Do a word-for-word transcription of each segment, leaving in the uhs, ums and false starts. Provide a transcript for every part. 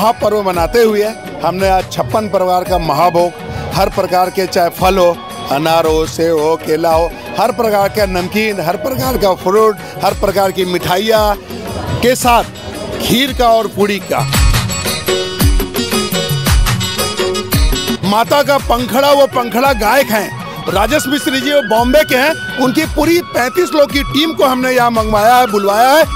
महापर्व मनाते हुए हमने आज छप्पन प्रकार का महाभोग, हर प्रकार के चाहे फल हो, अनार हो, सेब हो, केला हो, हर प्रकार का नमकीन, हर प्रकार का फ्रूट, हर प्रकार की मिठाइयाँ के साथ खीर का और पूड़ी का। माता का पंखड़ा, वो पंखड़ा गायक हैं राजेश मिश्री जी, वो बॉम्बे के हैं। उनकी पूरी पैंतीस लोग की टीम को हमने यहाँ मंगवाया है, बुलवाया है।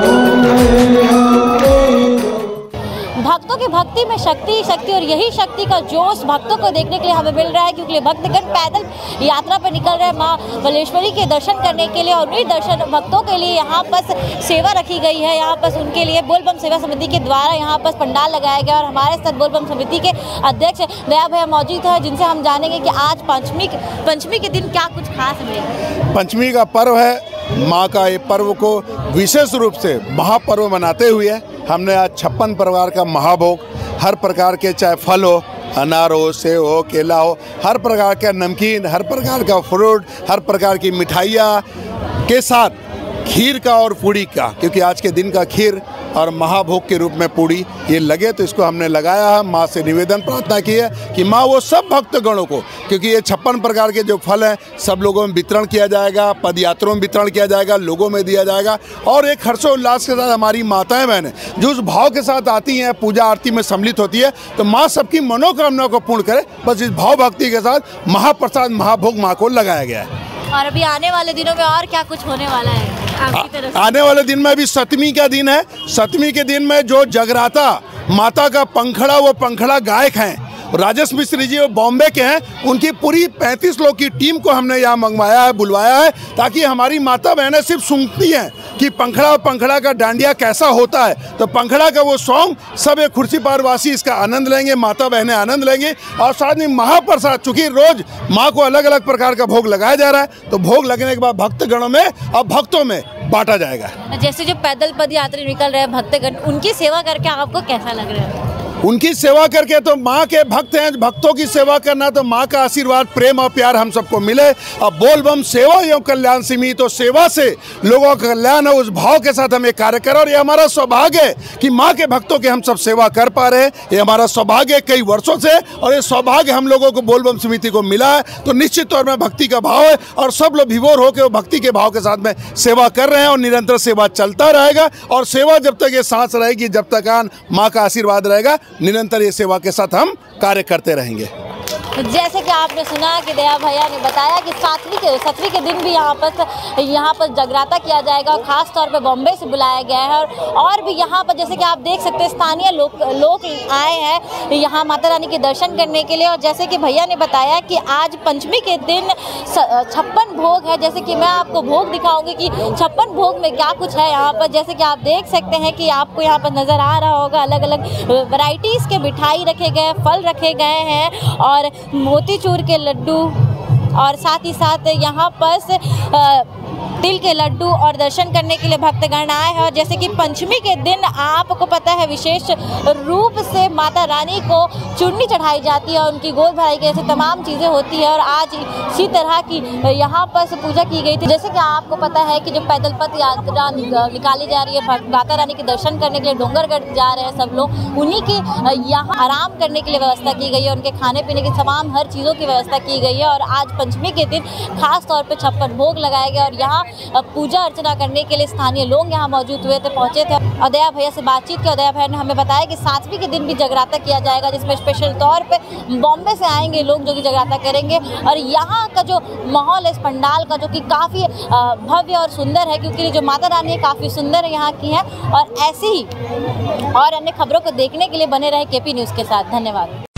भक्तों की भक्ति में शक्ति शक्ति और यही शक्ति का जोश भक्तों को देखने के लिए हमें मिल रहा है, क्योंकि भक्तगण पैदल यात्रा पर निकल रहे हैं माँ बलेश्वरी के दर्शन करने के लिए। और उन्हीं दर्शन भक्तों के लिए यहाँ पर सेवा रखी गई है। यहाँ पर उनके लिए बोलबम सेवा समिति के द्वारा यहाँ पर पंडाल लगाया गया। और हमारे साथ बोलबम समिति के अध्यक्ष दया भैया मौजूद है, जिनसे हम जानेंगे कि आज पंचमी पंचमी के दिन क्या कुछ खास है। पंचमी का पर्व है, माँ का ये पर्व को विशेष रूप से महापर्व मनाते हुए हमने आज छप्पन प्रकार का महाभोग, हर प्रकार के चाहे फल हो, अनार हो, सेब हो, केला हो, हर प्रकार का नमकीन, हर प्रकार का फ्रूट, हर प्रकार की मिठाइयाँ के साथ खीर का और पूड़ी का, क्योंकि आज के दिन का खीर और महाभोग के रूप में पूड़ी ये लगे, तो इसको हमने लगाया है। माँ से निवेदन प्रार्थना की है कि माँ वो सब भक्तगणों को, क्योंकि ये छप्पन प्रकार के जो फल हैं सब लोगों में वितरण किया जाएगा, पदयात्रों में वितरण किया जाएगा, लोगों में दिया जाएगा। और एक हर्षोल्लास के साथ हमारी माताएं बहनें जो उस भाव के साथ आती हैं, पूजा आरती में सम्मिलित होती है, तो माँ सबकी मनोकामना को पूर्ण करे, बस इस भाव भक्ति के साथ महाप्रसाद महाभोग माँ को लगाया गया है। और अभी आने वाले दिनों में और क्या कुछ होने वाला है आपकी तरफ से? आने वाले दिन में अभी सप्तमी का दिन है। सप्तमी के दिन में जो जगराता माता का पंखड़ा, वो पंखड़ा गायक हैं राजेश मिश्री जी, वो बॉम्बे के हैं। उनकी पूरी पैंतीस लोग की टीम को हमने यहाँ मंगवाया है, बुलवाया है, ताकि हमारी माता बहनें सिर्फ सुनती हैं कि पंखड़ा और पंखड़ा का डांडिया कैसा होता है, तो पंखड़ा का वो सॉन्ग सब एक खुर्सी पारवासी इसका आनंद लेंगे, माता बहनें आनंद लेंगे। और साथ में महाप्रसाद, चूँकि रोज माँ को अलग अलग प्रकार का भोग लगाया जा रहा है, तो भोग लगने के बाद भक्तगणों में और भक्तों में बांटा जाएगा। जैसे जो पैदल पद यात्री निकल रहे हैं भक्तगण, उनकी सेवा करके आपको कैसा लग रहा है? उनकी सेवा करके तो माँ के भक्त हैं, भक्तों की सेवा करना, तो माँ का आशीर्वाद, प्रेम और प्यार हम सबको मिले। अब बोलबम सेवा एवं कल्याण सिमी, तो सेवा से लोगों का कल्याण है, उस भाव के साथ हम ये कार्य करें। और ये हमारा सौभाग्य है कि माँ के भक्तों के हम सब सेवा कर पा रहे हैं। ये हमारा सौभाग्य है कई वर्षों से, और ये सौभाग्य हम लोगों को बोलबम समिति को मिला है। तो निश्चित तौर में भक्ति का भाव है, और सब लोग विभोर होकर वो भक्ति के भाव के साथ में सेवा कर रहे हैं, और निरंतर सेवा चलता रहेगा। और सेवा जब तक ये सांस रहेगी, जब तक आन माँ का आशीर्वाद रहेगा, निरंतर ये सेवा के साथ हम कार्य करते रहेंगे। जैसे कि आपने सुना कि दया भैया ने बताया कि सातवीं के सतवीं के दिन भी यहाँ पर यहाँ पर जगराता किया जाएगा, खास तौर पे बॉम्बे से बुलाया गया है। और और भी यहाँ पर जैसे कि आप देख सकते हैं स्थानीय लोग लोग आए हैं यहाँ माता रानी के दर्शन करने के लिए। और जैसे कि भैया ने बताया कि आज पंचमी के दिन छप्पन भोग है। जैसे कि मैं आपको भोग दिखाऊंगी कि छप्पन भोग में क्या कुछ है यहाँ पर। जैसे कि आप देख सकते हैं कि आपको यहाँ पर नज़र आ रहा होगा, अलग अलग वैरायटीज़ के मिठाई रखे गए, फल रखे गए हैं, और मोतीचूर के लड्डू, और साथ ही साथ यहाँ पर तिल के लड्डू, और दर्शन करने के लिए भक्तगण आए हैं। और जैसे कि पंचमी के दिन आपको पता है विशेष रूप से माता रानी को चुन्नी चढ़ाई जाती है, और उनकी गोद भराई की जैसे तमाम चीज़ें होती है। और आज इसी तरह की यहाँ पर से पूजा की गई थी। जैसे कि आपको पता है कि जो पैदल पथ यात्रा निकाली जा रही है, माता रानी के दर्शन करने के लिए डोंगरगढ़ जा रहे हैं सब लोग, उन्हीं की यहाँ आराम करने के लिए व्यवस्था की गई है, उनके खाने पीने की तमाम हर चीज़ों की व्यवस्था की गई है। और आज पंचमी के दिन खास तौर पर छप्पन भोग लगाए गए, और यहाँ पूजा अर्चना करने के लिए स्थानीय लोग यहाँ मौजूद हुए थे, पहुंचे थे। और दया भैया से बातचीत की, और दया भैया ने हमें बताया कि सातवीं के दिन भी जगराता किया जाएगा, जिसमें स्पेशल तौर पे बॉम्बे से आएंगे लोग जो कि जगराता करेंगे। और यहाँ का जो माहौल है इस पंडाल का, जो कि काफ़ी भव्य और सुंदर है, क्योंकि जो माता रानी है काफ़ी सुंदर यहाँ की है। और ऐसी ही और अन्य खबरों को देखने के लिए बने रहे केपी न्यूज़ के साथ। धन्यवाद।